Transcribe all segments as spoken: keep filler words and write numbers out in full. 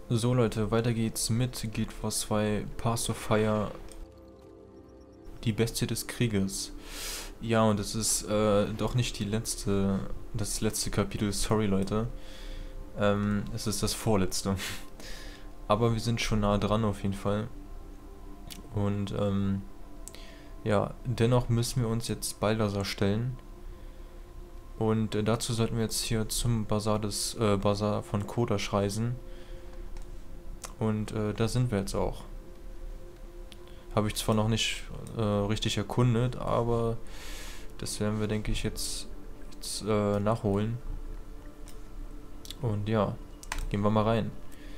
So Leute, weiter geht's mit Guild Wars zwei Path of Fire, die Bestie des Krieges. Ja, und es ist äh, doch nicht die letzte, das letzte Kapitel, sorry Leute. Ähm, es ist das vorletzte. Aber wir sind schon nah dran auf jeden Fall. Und ähm, ja, dennoch müssen wir uns jetzt Balthasar stellen. Und äh, dazu sollten wir jetzt hier zum Bazar des äh, Bazar von Kodash reisen. Und äh, da sind wir jetzt auch. Habe ich zwar noch nicht äh, richtig erkundet, aber das werden wir, denke ich, jetzt, jetzt äh, nachholen. Und ja, gehen wir mal rein.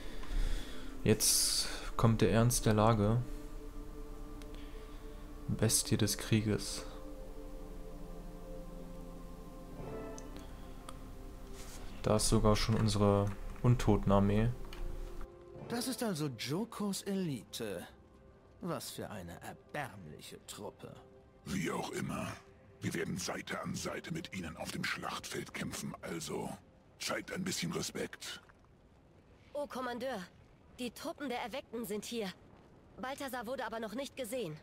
Jetzt kommt der Ernst der Lage. Bestie des Krieges. Da ist sogar schon unsere Untotenarmee. Das ist also Jokos Elite. Was für eine erbärmliche Truppe. Wie auch immer. Wir werden Seite an Seite mit ihnen auf dem Schlachtfeld kämpfen, also zeigt ein bisschen Respekt. Oh, Kommandeur. Die Truppen der Erweckten sind hier. Balthasar wurde aber noch nicht gesehen.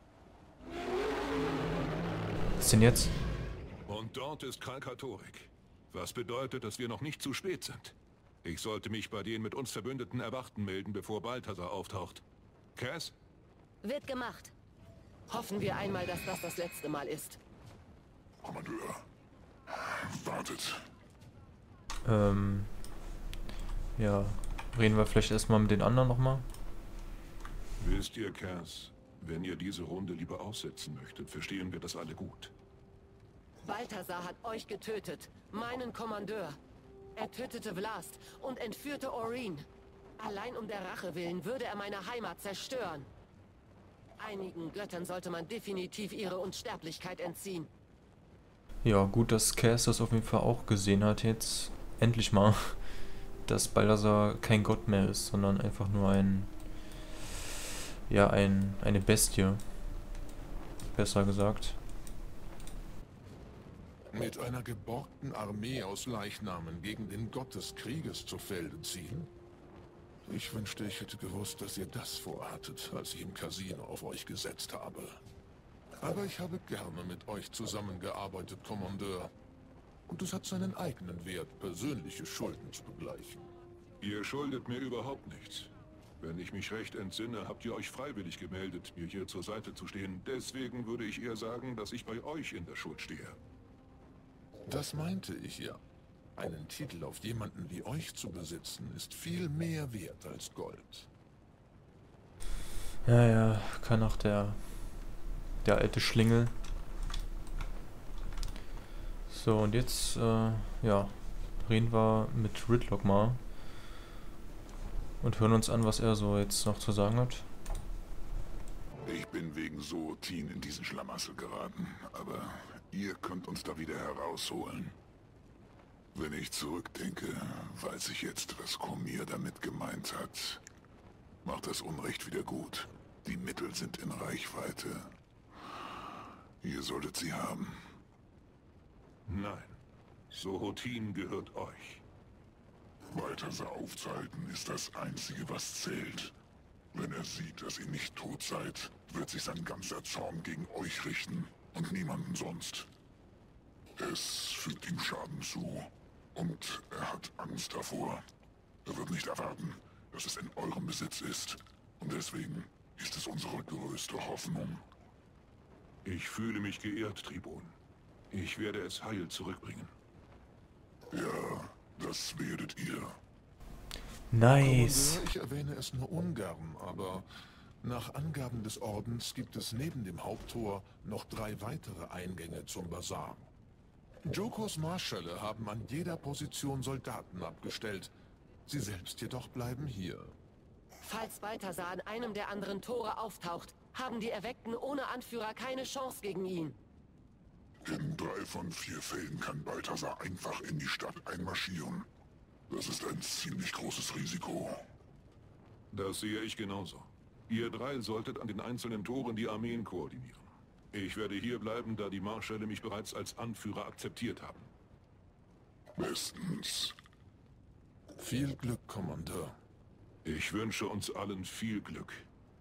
Was denn jetzt? Und dort ist Kalkatorik. Was bedeutet, dass wir noch nicht zu spät sind. Ich sollte mich bei den mit uns verbündeten Erwachten melden, bevor Balthasar auftaucht. Cass? Wird gemacht. Hoffen wir einmal, dass das das letzte Mal ist. Kommandeur, wartet. Ähm, ja, reden wir vielleicht erstmal mit den anderen nochmal. Wisst ihr, Cass, wenn ihr diese Runde lieber aussetzen möchtet, verstehen wir das alle gut. Balthasar hat euch getötet, meinen Kommandeur. Er tötete Vlast und entführte Orin. Allein um der Rache willen würde er meine Heimat zerstören. Einigen Göttern sollte man definitiv ihre Unsterblichkeit entziehen. Ja, gut, dass Cass das auf jeden Fall auch gesehen hat jetzt. Endlich mal, dass Balthasar kein Gott mehr ist, sondern einfach nur ein... Ja, ein, eine Bestie. Besser gesagt. Mit einer geborgten Armee aus Leichnamen gegen den Gott des Krieges zu Felde ziehen? Ich wünschte, ich hätte gewusst, dass ihr das vorhattet, als ich im Casino auf euch gesetzt habe. Aber ich habe gerne mit euch zusammengearbeitet, Kommandeur. Und es hat seinen eigenen Wert, persönliche Schulden zu begleichen. Ihr schuldet mir überhaupt nichts. Wenn ich mich recht entsinne, habt ihr euch freiwillig gemeldet, mir hier zur Seite zu stehen. Deswegen würde ich eher sagen, dass ich bei euch in der Schuld stehe. Das meinte ich ja. Einen Titel auf jemanden wie euch zu besitzen, ist viel mehr wert als Gold. Ja, ja, kann auch der... Der alte Schlingel. So, und jetzt, äh, ja, reden wir mit Ridlock mal. Und hören uns an, was er so jetzt noch zu sagen hat. Ich bin wegen Sootin in diesen Schlamassel geraten, aber ihr könnt uns da wieder herausholen. Wenn ich zurückdenke, weiß ich jetzt, was Komir damit gemeint hat. Macht das Unrecht wieder gut. Die Mittel sind in Reichweite. Ihr solltet sie haben. Nein. Sootin gehört euch. Balthasar aufzuhalten ist das Einzige, was zählt. Wenn er sieht, dass ihr nicht tot seid, wird sich sein ganzer Zorn gegen euch richten und niemanden sonst. Es fügt ihm Schaden zu und er hat Angst davor. Er wird nicht erwarten, dass es in eurem Besitz ist und deswegen ist es unsere größte Hoffnung. Ich fühle mich geehrt, Tribun. Ich werde es heil zurückbringen. Ja, das werdet ihr. Nice. Kommandeur, ich erwähne es nur ungern, aber nach Angaben des Ordens gibt es neben dem Haupttor noch drei weitere Eingänge zum Bazar. Jokos Marschälle haben an jeder Position Soldaten abgestellt. Sie selbst jedoch bleiben hier. Falls Balthasar an einem der anderen Tore auftaucht, haben die Erweckten ohne Anführer keine Chance gegen ihn. In drei von vier Fällen kann Balthasar einfach in die Stadt einmarschieren. Das ist ein ziemlich großes Risiko. Das sehe ich genauso. Ihr drei solltet an den einzelnen Toren die Armeen koordinieren. Ich werde hier bleiben, da die Marschälle mich bereits als Anführer akzeptiert haben. Bestens. Viel Glück, Kommandeur. Ich wünsche uns allen viel Glück.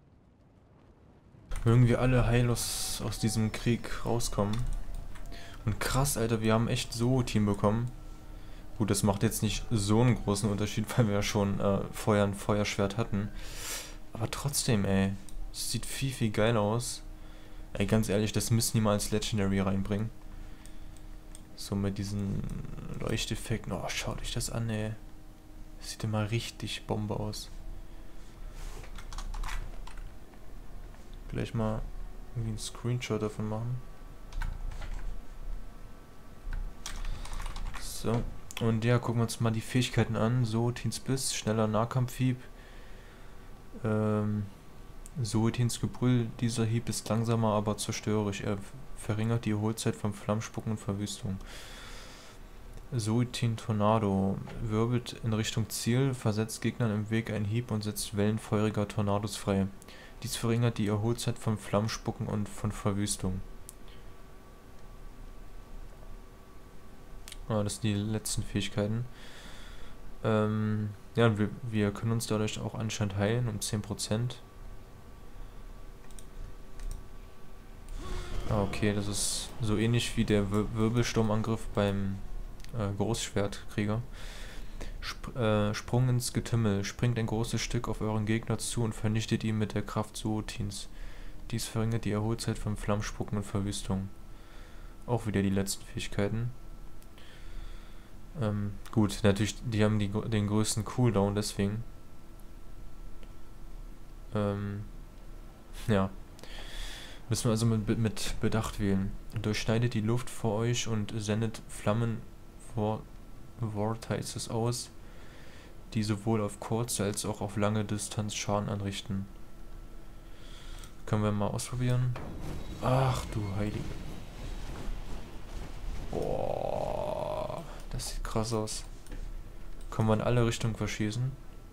Mögen wir alle heil aus, aus diesem Krieg rauskommen. Und krass, Alter, wir haben echt So-Team bekommen. Gut, das macht jetzt nicht so einen großen Unterschied, weil wir ja schon äh, vorher ein Feuerschwert hatten. Aber trotzdem, ey. Das sieht viel, viel geiler aus. Ey, ganz ehrlich, das müssen die mal als Legendary reinbringen. So mit diesen Leuchteffekten. Oh, schaut euch das an, ey. Das sieht immer richtig Bombe aus. Gleich mal irgendwie einen Screenshot davon machen. So. Und ja, gucken wir uns mal die Fähigkeiten an. So, Teens Biss, schneller Nahkampfhieb. Ähm, so, Teens Gebrüll. Dieser Hieb ist langsamer, aber zerstörerisch. Er verringert die Erholzeit von Flammenspucken und Verwüstung. Suitin Tornado. Wirbelt in Richtung Ziel, versetzt Gegnern im Weg einen Hieb und setzt Wellen feuriger Tornados frei. Dies verringert die Erholzeit von Flammenspucken und von Verwüstung. Ah, das sind die letzten Fähigkeiten. Ähm, ja, wir, wir können uns dadurch auch anscheinend heilen um zehn Prozent. Ah, okay, das ist so ähnlich wie der Wir Wirbelsturmangriff beim äh, Großschwertkrieger. Sp äh, Sprung ins Getümmel. Springt ein großes Stück auf euren Gegner zu und vernichtet ihn mit der Kraft Suotins. Dies verringert die Erholzeit von Flammenspucken und Verwüstung. Auch wieder die letzten Fähigkeiten. Ähm, gut, natürlich, die haben die, den größten Cooldown, deswegen. Ähm, ja. Müssen wir also mit, mit Bedacht wählen. Durchschneidet die Luft vor euch und sendet Flammen vor Vortices aus, die sowohl auf kurze als auch auf lange Distanz Schaden anrichten. Können wir mal ausprobieren. Ach du Heilige. Boah, das sieht krass aus. Können wir in alle Richtungen verschießen.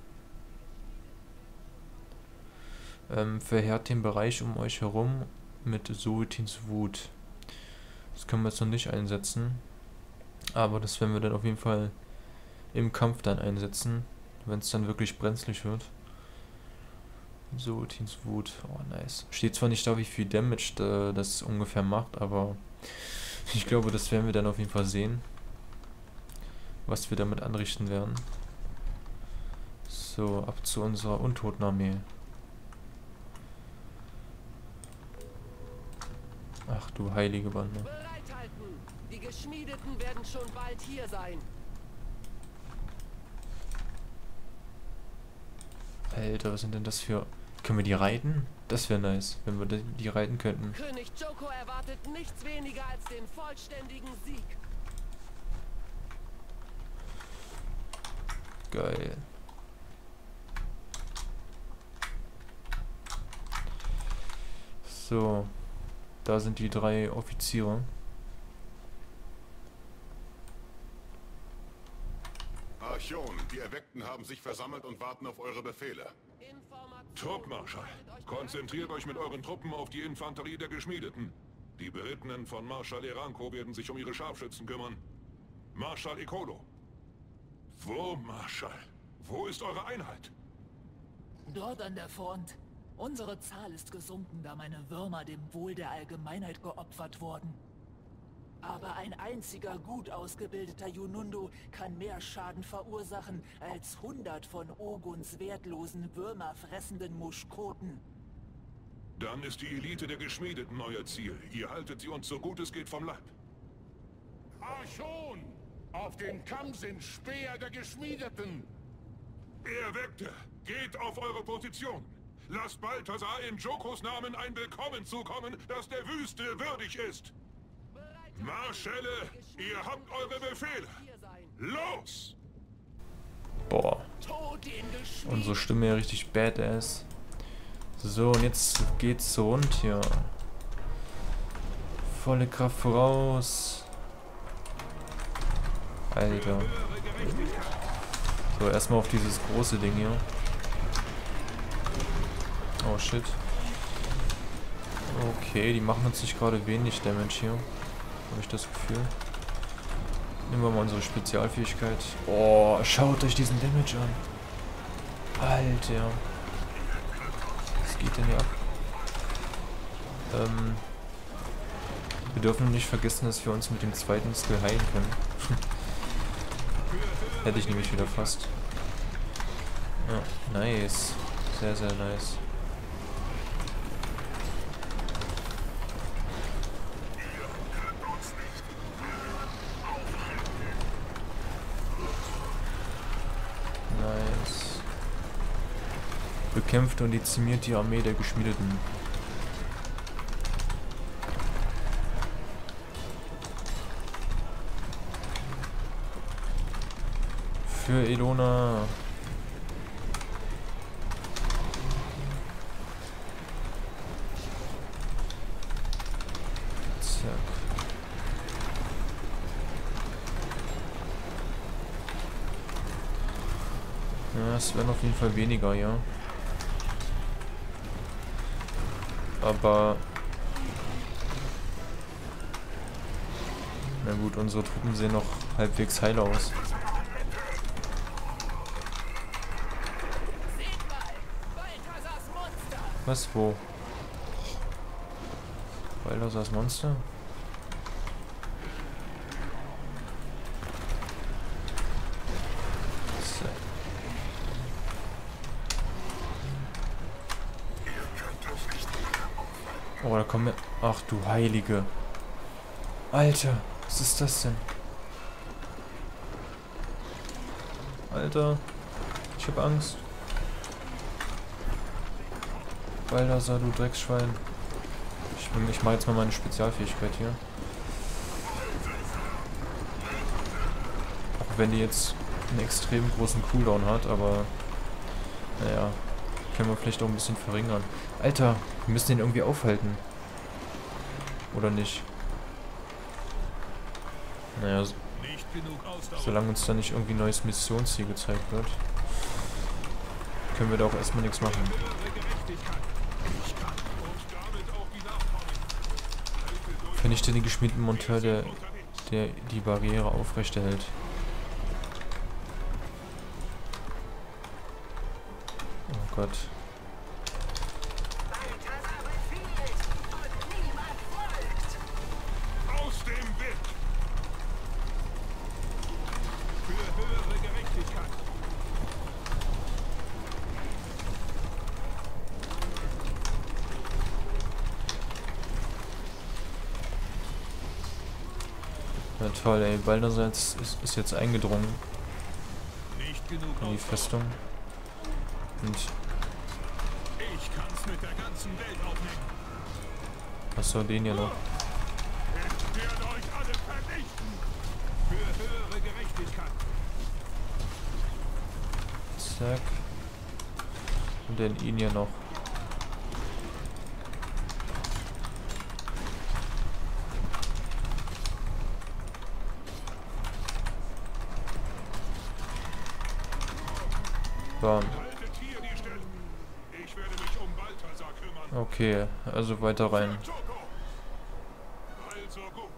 Ähm, verheert den Bereich um euch herum mit Suotins Wut. Das können wir jetzt noch nicht einsetzen. Aber das werden wir dann auf jeden Fall im Kampf dann einsetzen, wenn es dann wirklich brenzlig wird. Suotins Wut, oh nice. Steht zwar nicht da, wie viel Damage da, das ungefähr macht, aber ich glaube, das werden wir dann auf jeden Fall sehen, was wir damit anrichten werden. So, ab zu unserer Untotenarmee. Ach du heilige Bande. Bereithalten! Die Geschmiedeten werden schon bald hier sein. Alter, was sind denn das für... Können wir die reiten? Das wäre nice, wenn wir die, die reiten könnten. König Joko erwartet nichts weniger als den vollständigen Sieg. Geil. So. Da sind die drei Offiziere. Archon, die Erweckten haben sich versammelt und warten auf eure Befehle. Truppmarschall, konzentriert euch mit euren Truppen auf die Infanterie der Geschmiedeten. Die Berittenen von Marschall Eranko werden sich um ihre Scharfschützen kümmern. Marschall Ekolo. Wo, Marschall? Wo ist eure Einheit? Dort an der Front. Unsere Zahl ist gesunken, da meine Würmer dem Wohl der Allgemeinheit geopfert wurden. Aber ein einziger gut ausgebildeter Yunundo kann mehr Schaden verursachen als hundert von Oguns wertlosen, würmerfressenden Muschkoten. Dann ist die Elite der Geschmiedeten euer Ziel. Ihr haltet sie uns so gut es geht vom Leib. Archon! Auf den Kamm sind Speer der Geschmiedeten! Erweckte, geht auf eure Position. Lasst Balthasar in Jokos Namen ein Willkommen zukommen, das der Wüste würdig ist. Marschälle, ihr habt eure Befehle. Los! Boah. Unsere Stimme ja richtig badass. So, und jetzt geht's rund hier. Volle Kraft voraus. Alter. So, erstmal auf dieses große Ding hier. Oh shit. Okay, die machen uns nicht gerade wenig Damage hier. Habe ich das Gefühl. Nehmen wir mal unsere Spezialfähigkeit. Oh, schaut euch diesen Damage an. Alter. Was geht denn hier ab? Ähm, wir dürfen nicht vergessen, dass wir uns mit dem zweiten Skill heilen können. Hätte ich nämlich wieder fast. Ja, nice. Sehr, sehr nice. Nice. Bekämpft und dezimiert die Armee der Geschmiedeten. Für Elona. Zack. Ja, es werden auf jeden Fall weniger, ja. Aber na gut, unsere Truppen sehen noch halbwegs heil aus. Was, wo? Balthasars Monster? So. Oh, da kommen wir... Ach du Heilige. Alter, was ist das denn? Alter, ich hab Angst. Balthasar, du Drecksschwein. Ich, ich mache jetzt mal meine Spezialfähigkeit hier. Auch wenn die jetzt einen extrem großen Cooldown hat, aber naja, können wir vielleicht auch ein bisschen verringern. Alter, wir müssen den irgendwie aufhalten. Oder nicht? Naja, so, solange uns da nicht irgendwie ein neues Missionsziel gezeigt wird, können wir da auch erstmal nichts machen. Vernichte den geschmiedeten Monteur, der, der die Barriere aufrechterhält. Oh Gott. Aus dem Weg! Für höhere Gerechtigkeit! Ja toll, ey, Balthasar ist, ist jetzt eingedrungen in die Festung. Und Ich kann's mit der ganzen Welt aufnehmen. achso, den hier noch. Ich werde euch alle vernichten. Für höhere Gerechtigkeit. Zack. Und dann ihn hier noch. Bam. Haltet hier die Stelle. Ich werde mich um Balthasar kümmern. Okay, also weiter rein. Joko. Also gut.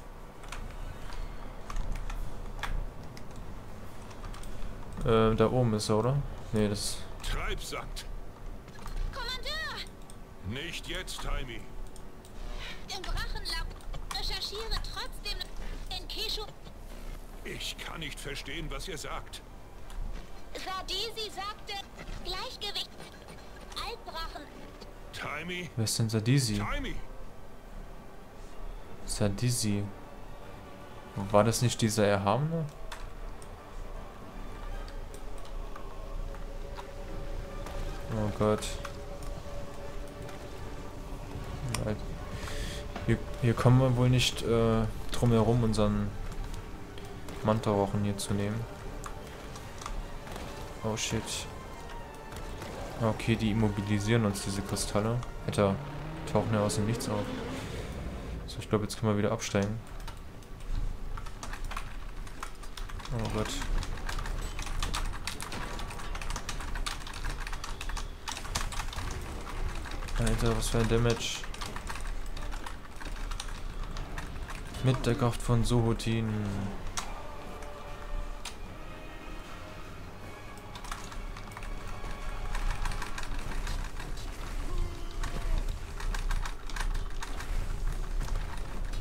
Äh, da oben ist er, oder? Nee, das... Treibsand. Kommandeur! Nicht jetzt, Taimi. Im Drachenlaub recherchiere trotzdem den Keshu. Ich kann nicht verstehen, was ihr sagt. Sadisi sagte, Gleichgewicht. Altdrachen. Taimi. Wer ist denn Sadisi? Taimi. Sadisi. War das nicht dieser Erhabene? Oh Gott. Hier, hier kommen wir wohl nicht äh, drum herum, unseren Mantarochen hier zu nehmen. Oh shit. Okay, die immobilisieren uns, diese Kristalle. Alter, tauchen ja aus dem Nichts auf. So, ich glaube, jetzt können wir wieder absteigen. Oh Gott. Alter, was für ein Damage. Mit der Kraft von Sohotin.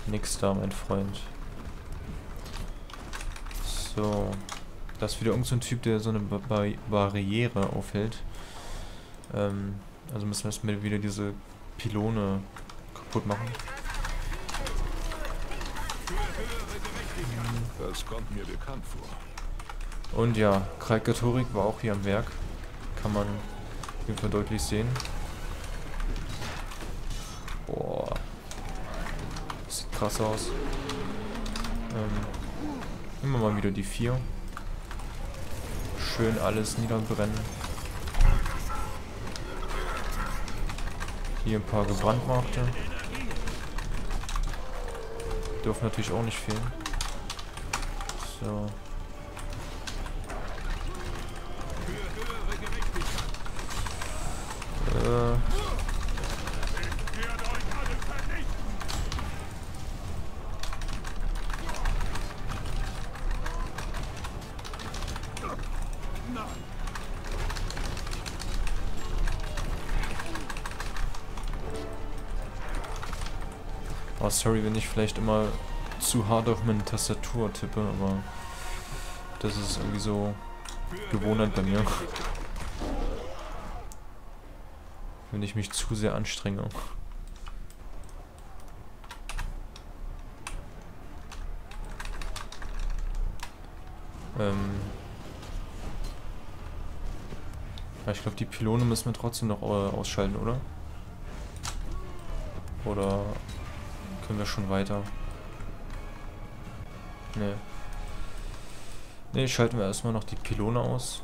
Nix da, mein Freund. So. Da ist wieder irgend so ein Typ, der so eine ba ba Barriere aufhält. Ähm, also müssen wir erstmal wieder diese Pylone kaputt machen. Das kommt mir bekannt vor. Und ja, Kralkatorik war auch hier am Werk. Kann man auf jeden Fall deutlich sehen. Boah. Das sieht krass aus. Ähm, immer mal wieder die vier. Schön alles niederbrennen. Hier ein paar gebrandmarkte. Dürfen natürlich auch nicht fehlen. So. Äh. Oh, sorry, wenn ich vielleicht immer zu hart auf meine Tastatur tippe, aber das ist irgendwie so Gewohnheit bei mir. Wenn ich mich zu sehr anstrenge. Ähm ja, ich glaube, die Pylone müssen wir trotzdem noch äh, ausschalten, oder? Oder können wir schon weiter? Ne. Ne, schalten wir erstmal noch die Pylone aus.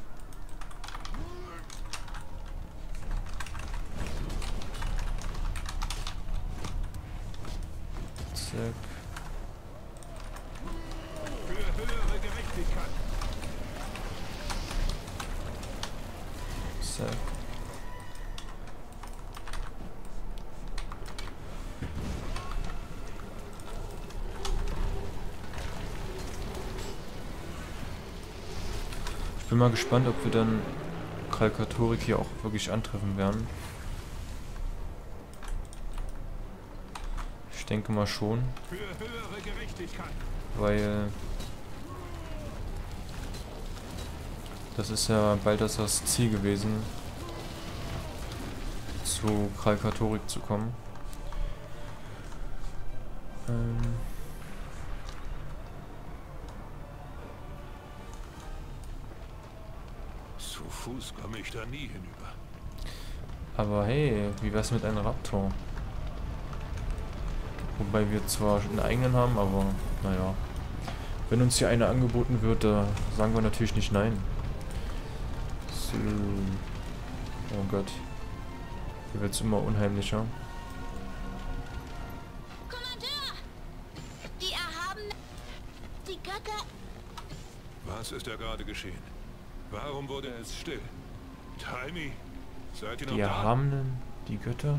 Zack. Zack. Ich bin mal gespannt, ob wir dann Kralkatorik hier auch wirklich antreffen werden. Ich denke mal schon. Weil das ist ja bald das Ziel gewesen, zu Kralkatorik zu kommen. Ähm Zu Fuß komme ich da nie hinüber. Aber hey, wie wär's mit einem Raptor? Wobei wir zwar einen eigenen haben, aber naja. Wenn uns hier einer angeboten wird, da sagen wir natürlich nicht nein. So. Oh Gott. Hier wird's immer unheimlicher. Kommandeur! Die Erhabenen... Die Götter... Was ist da gerade geschehen? Warum wurde es still? Taimi, seid ihr noch Die da? Erhabenen, die Götter?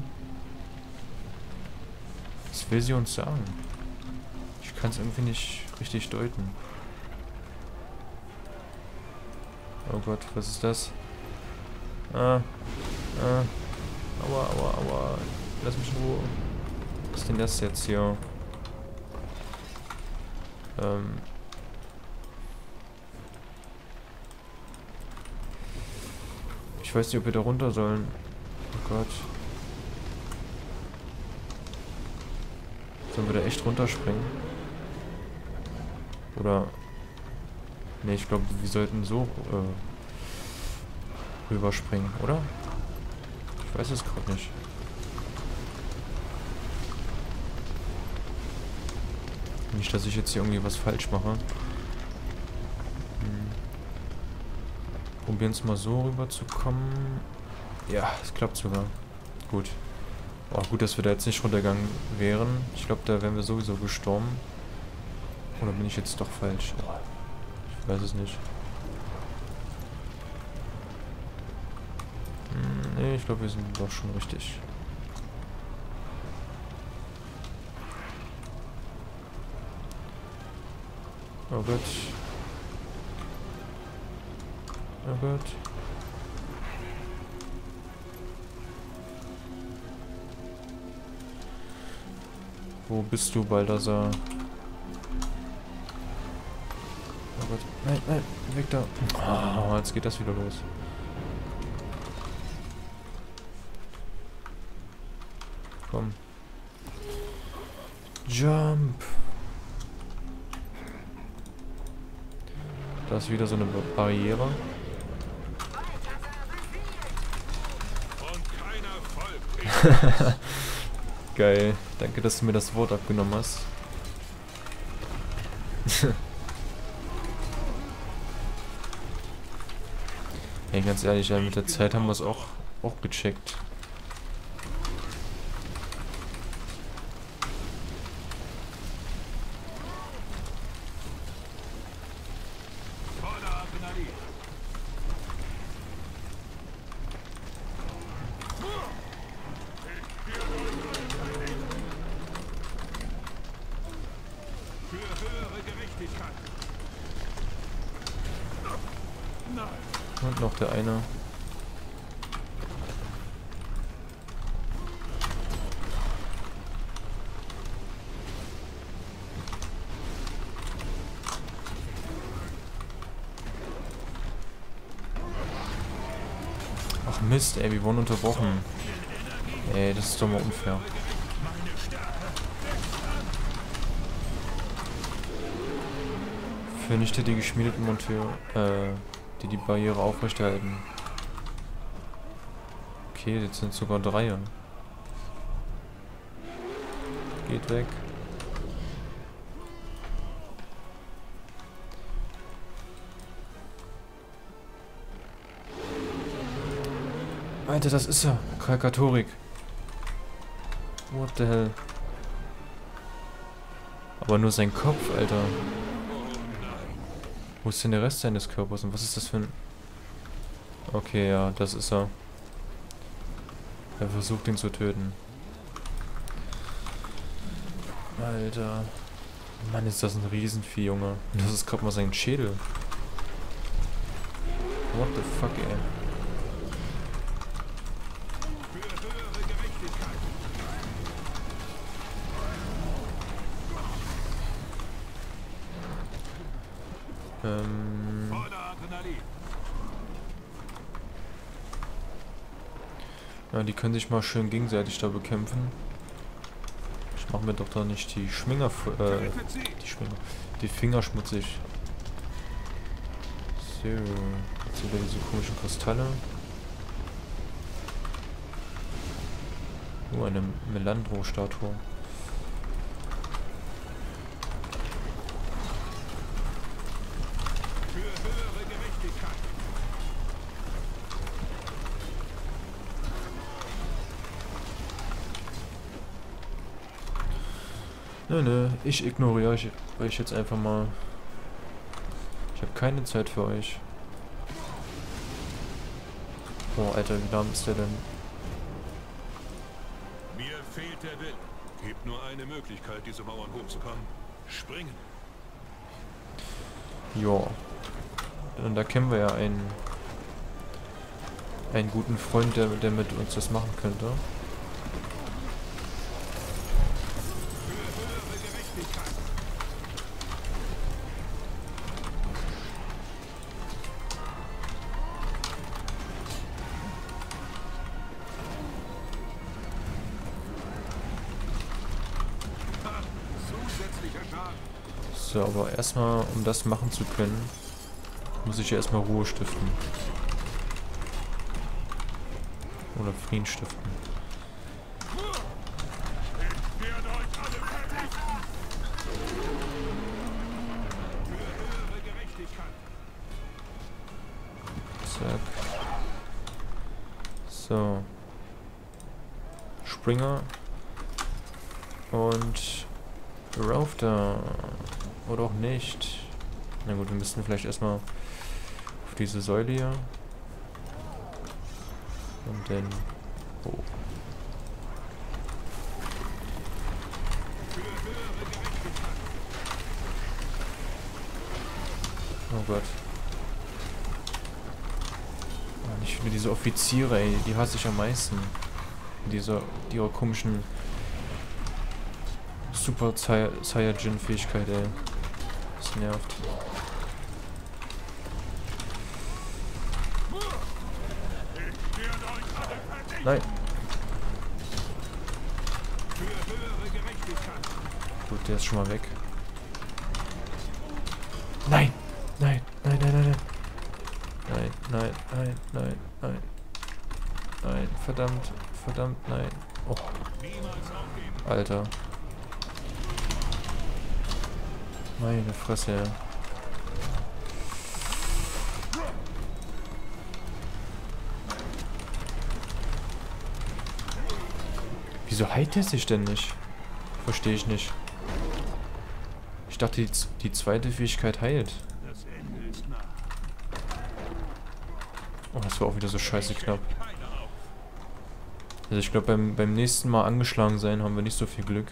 Was will sie uns sagen? Ich kann es irgendwie nicht richtig deuten. Oh Gott, was ist das? Ah, ah, aua, aua, aua. Lass mich in Ruhe. Was ist denn das jetzt hier? Ähm. Ich weiß nicht, ob wir da runter sollen. Oh Gott. Sollen wir da echt runterspringen? Oder... Ne, ich glaube, wir sollten so äh, rüberspringen, oder? Ich weiß es gerade nicht. Nicht, dass ich jetzt hier irgendwie was falsch mache. Hm. Probieren es mal so rüber zu kommen. Ja, es klappt sogar. Gut. Oh, gut, dass wir da jetzt nicht runtergegangen wären. Ich glaube, da wären wir sowieso gestorben. Oder bin ich jetzt doch falsch? Oh, ich weiß es nicht. Hm, nee, ich glaube, wir sind doch schon richtig. Oh Gott. Oh Gott. Wo bist du, Balthasar? Oh Gott. Nein, nein, weg da. Oh, jetzt geht das wieder los. Komm. Jump. Da ist wieder so eine Barriere. Geil. Danke, dass du mir das Wort abgenommen hast. Hey, ganz ehrlich, ja, mit der Zeit haben wir es auch, auch gecheckt. Und noch der eine. Ach Mist, ey, wir wurden unterbrochen. Ey, das ist doch mal unfair. Vernichte die geschmiedeten Monteur, äh, die die Barriere aufrechterhalten. Okay, jetzt sind sogar drei. Geht weg. Alter, das ist er. Kalkatorik. What the hell? Aber nur sein Kopf, Alter. Wo ist denn der Rest seines Körpers? Und was ist das für ein... Okay, ja, das ist er. Er versucht ihn zu töten. Alter. Mann, ist das ein Riesenvieh, Junge. Und das ist gerade mal sein Schädel. What the fuck, ey. Ähm... Ja, die können sich mal schön gegenseitig da bekämpfen. Ich mach mir doch da nicht die Schwinger, äh, die Schwinger, die Finger schmutzig. So, jetzt wieder diese komischen Kristalle. Nur eine Melandro-Statue. Nö, nö, ich ignoriere euch, euch jetzt einfach mal. Ich habe keine Zeit für euch. Oh, Alter, wie lahm ist der denn? Mir fehlt der Wille. Gibt nur eine Möglichkeit, diese Mauern hochzukommen. Springen. Ja. Und da kennen wir ja einen einen guten Freund, der, der mit uns das machen könnte. So, aber erstmal, um das machen zu können, muss ich ja erstmal Ruhe stiften. Oder Frieden stiften. Zack. So. Springer. Und rauf da. Oder auch nicht. Na gut, wir müssen vielleicht erstmal auf diese Säule hier. Und dann... Oh. Oh Gott. Oh, nicht wieder diese Offiziere, ey. Die hasse ich am meisten. Diese, die ihre komischen Super Sai- Saiyajin-Fähigkeit, ey. Das nervt. Nein. Gut, der ist schon mal weg. Nein! Nein, nein, nein, nein, nein. Nein, nein, nein, nein, nein. Nein, verdammt, verdammt, nein. Oh. Alter. Meine Fresse. Wieso heilt er sich denn nicht? Verstehe ich nicht. Ich dachte, die, die zweite Fähigkeit heilt. Oh, das war auch wieder so scheiße knapp. Also ich glaube, beim, beim nächsten Mal angeschlagen sein haben wir nicht so viel Glück.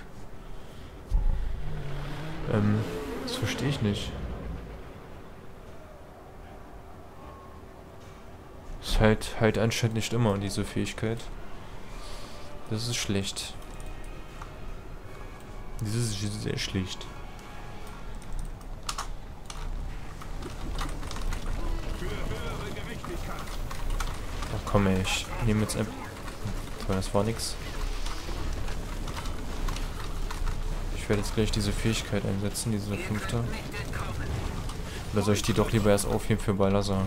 Ähm, das verstehe ich nicht. Ist halt, halt anscheinend nicht immer diese Fähigkeit. Das ist schlecht. Das ist sehr schlecht. Ach komm ey, ich nehme jetzt einfach... Das war nix. Ich werde jetzt gleich diese Fähigkeit einsetzen, diese fünfte. Oder soll ich die doch lieber erst aufheben für Balthasar?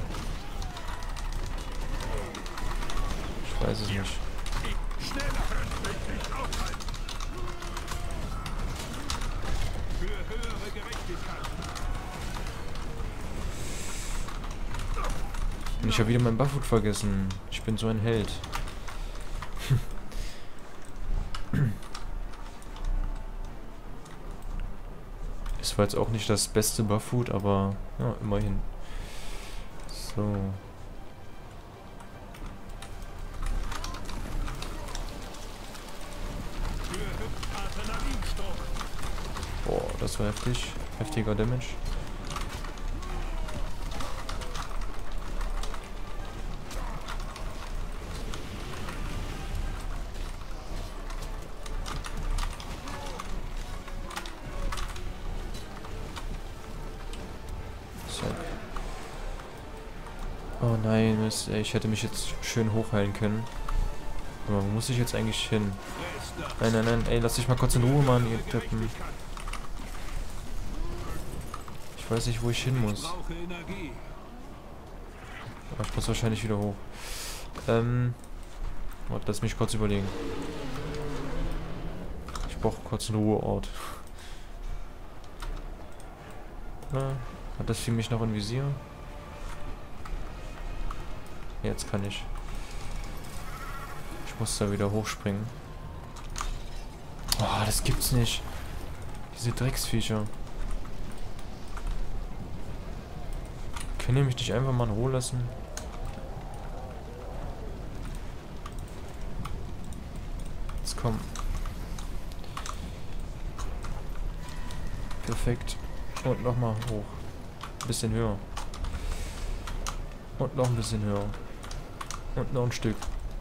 Ich weiß es nicht. Und ich habe wieder mein Buffwood vergessen. Ich bin so ein Held. Es war jetzt auch nicht das beste Buffwood, aber ja, immerhin. So. Boah, das war heftig. Heftiger Damage. Oh nein, Mist, ey, ich hätte mich jetzt schön hochheilen können. Aber wo muss ich jetzt eigentlich hin? Nein, nein, nein, ey, lass dich mal kurz in Ruhe, Mann, ihr Deppen. Ich weiß nicht, wo ich hin muss. Aber ich muss wahrscheinlich wieder hoch. Ähm, warte, lass mich kurz überlegen. Ich brauche kurz einen Ruheort. Na, hat das Vieh mich noch im Visier? Jetzt kann ich. Ich muss da wieder hochspringen. Oh, das gibt's nicht. Diese Drecksviecher. Können die mich nicht einfach mal in Ruhe lassen? Jetzt komm. Perfekt. Und nochmal hoch. Ein bisschen höher. Und noch ein bisschen höher. Und noch ein Stück.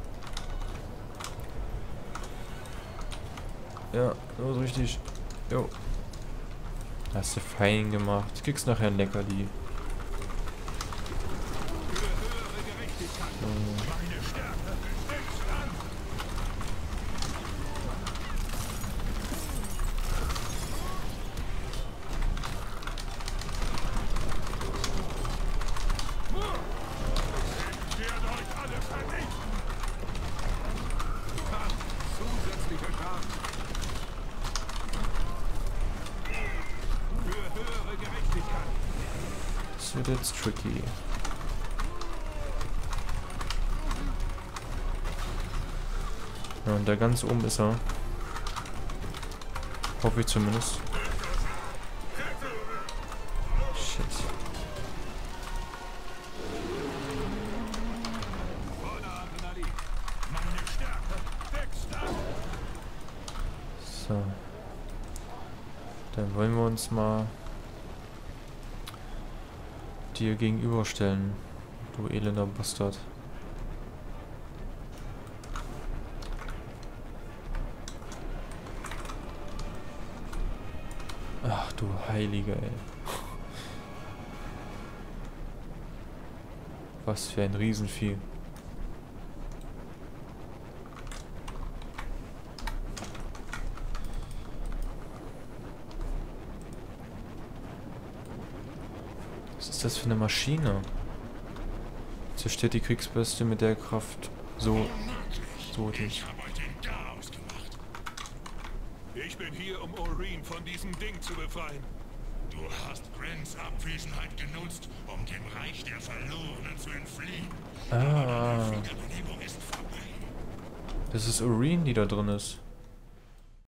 Ja, so richtig. Jo. Hast du fein gemacht. Kriegst nachher ein Leckerli. So. So, that's tricky. Ja, und da ganz oben ist er. Hoffe ich zumindest. Shit. So. Dann wollen wir uns mal dir gegenüberstellen, du elender Bastard. du Heilige, ey. Was für ein Riesenvieh. Was ist das für eine Maschine? Zerstört die Kriegsbestie mit der Kraft so... so dich. Ich bin hier, um Oreen von diesem Ding zu befreien. Du hast Grants Abwesenheit genutzt, um dem Reich der Verlorenen zu entfliehen. Ah. Die Wiederbelebung ist vorbei. Das ist Oreen, die da drin ist.